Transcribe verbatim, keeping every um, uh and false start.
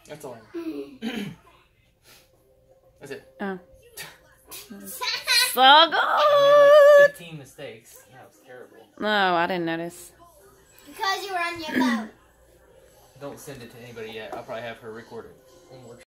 That's all I know. That's it. Oh. So I made like fifteen mistakes. That was terrible. No, I didn't notice. Because you were on your phone. Don't send it to anybody yet. I'll probably have her record it one more time.